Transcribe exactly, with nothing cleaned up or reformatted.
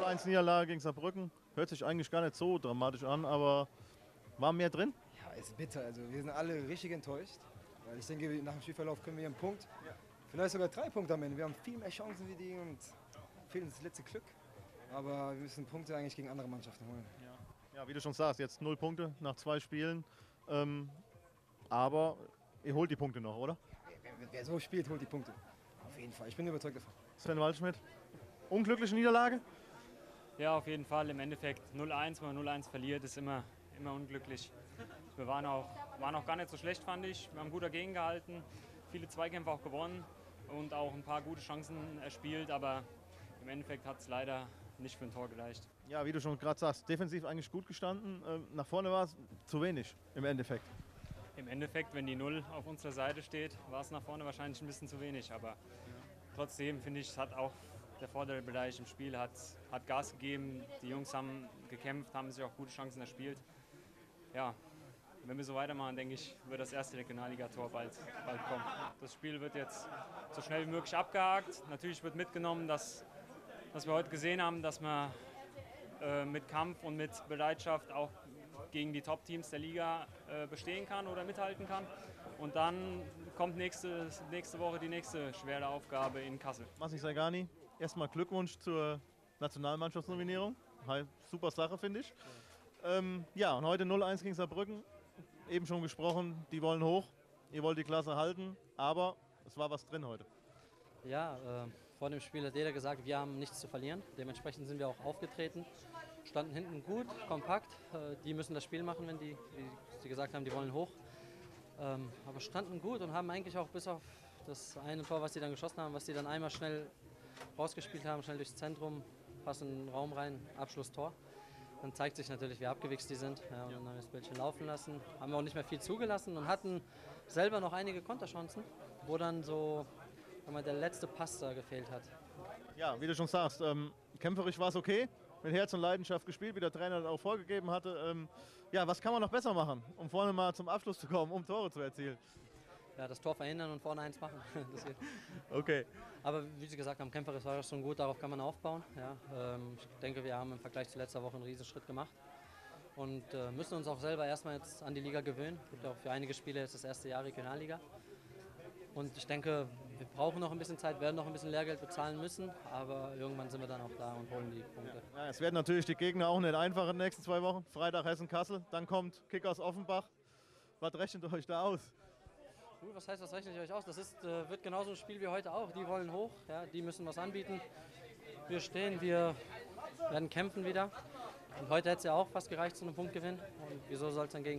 eins Niederlage gegen Saarbrücken. Hört sich eigentlich gar nicht so dramatisch an, aber war mehr drin? Ja, ist bitter. Also wir sind alle richtig enttäuscht. Weil ich denke, nach dem Spielverlauf können wir hier einen Punkt, ja. vielleicht sogar drei Punkte am Ende. Wir haben viel mehr Chancen wie die und fehlt uns das letzte Glück. Aber wir müssen Punkte eigentlich gegen andere Mannschaften holen. Ja, ja, wie du schon sagst, jetzt null Punkte nach zwei Spielen. Ähm, aber ihr holt die Punkte noch, oder? Wer, wer so spielt, holt die Punkte. Auf jeden Fall. Ich bin überzeugt davon. Sven Waldschmidt, unglückliche Niederlage? Ja, auf jeden Fall. Im Endeffekt null eins, wenn man null eins verliert, ist immer, immer unglücklich. Wir waren auch, waren auch gar nicht so schlecht, fand ich. Wir haben gut dagegen gehalten, viele Zweikämpfe auch gewonnen und auch ein paar gute Chancen erspielt. Aber im Endeffekt hat es leider nicht für ein Tor gereicht. Ja, wie du schon gerade sagst, defensiv eigentlich gut gestanden. Ähm, nach vorne war es zu wenig im Endeffekt. Im Endeffekt, wenn die Null auf unserer Seite steht, war es nach vorne wahrscheinlich ein bisschen zu wenig. Aber trotzdem finde ich, es hat auch der vordere Bereich im Spiel hat, hat Gas gegeben. Die Jungs haben gekämpft, haben sich auch gute Chancen erspielt. Ja, wenn wir so weitermachen, denke ich, wird das erste Regionalligator bald, bald kommen. Das Spiel wird jetzt so schnell wie möglich abgehakt. Natürlich wird mitgenommen, dass, dass wir heute gesehen haben, dass man äh, mit Kampf und mit Bereitschaft auch gegen die Top-Teams der Liga äh, bestehen kann oder mithalten kann. Und dann kommt nächste, nächste Woche die nächste schwere Aufgabe in Kassel. Masi Saigani, erstmal Glückwunsch zur Nationalmannschaftsnominierung. Super Sache, finde ich. Ähm, ja, und heute null eins gegen Saarbrücken. Eben schon gesprochen, die wollen hoch, ihr wollt die Klasse halten, aber es war was drin heute. Ja, äh, vor dem Spiel hat jeder gesagt, wir haben nichts zu verlieren. Dementsprechend sind wir auch aufgetreten, standen hinten gut, kompakt. Äh, die müssen das Spiel machen, wenn die, wie sie gesagt haben, die wollen hoch. Ähm, aber standen gut und haben eigentlich auch bis auf das eine Tor, was sie dann geschossen haben, was sie dann einmal schnell rausgespielt haben, schnell durchs Zentrum, Pass in den Raum rein, Abschlusstor. Dann zeigt sich natürlich, wie abgewichst die sind. Ja, und dann haben wir das Bällchen laufen lassen. Haben wir auch nicht mehr viel zugelassen und hatten selber noch einige Konterchancen, wo dann so wenn man der letzte Pass da gefehlt hat. Ja, wie du schon sagst, ähm, kämpferisch war es okay. Mit Herz und Leidenschaft gespielt, wie der Trainer das auch vorgegeben hatte. Ähm, ja, was kann man noch besser machen, um vorne mal zum Abschluss zu kommen, um Tore zu erzielen? Ja, das Tor verhindern und vorne eins machen. Okay. Aber wie Sie gesagt haben, kämpferisch war das schon gut, darauf kann man aufbauen. Ja, ähm, ich denke, wir haben im Vergleich zu letzter Woche einen Riesenschritt gemacht und äh, müssen uns auch selber erstmal jetzt an die Liga gewöhnen. Es gibt auch für einige Spiele jetzt das erste Jahr Regionalliga. Und ich denke, wir brauchen noch ein bisschen Zeit, werden noch ein bisschen Lehrgeld bezahlen müssen, aber irgendwann sind wir dann auch da und holen die Punkte. Ja, es werden natürlich die Gegner auch nicht einfach in den nächsten zwei Wochen. Freitag Hessen-Kassel, dann kommt Kickers Offenbach. Was rechnet ihr euch da aus? Was heißt, was rechnet ihr euch aus? Das ist, äh, wird genauso ein Spiel wie heute auch. Die wollen hoch, ja, die müssen was anbieten. Wir stehen, wir werden kämpfen wieder. Und heute hätte es ja auch fast gereicht zu einem Punktgewinn. Und wieso soll es dann gegen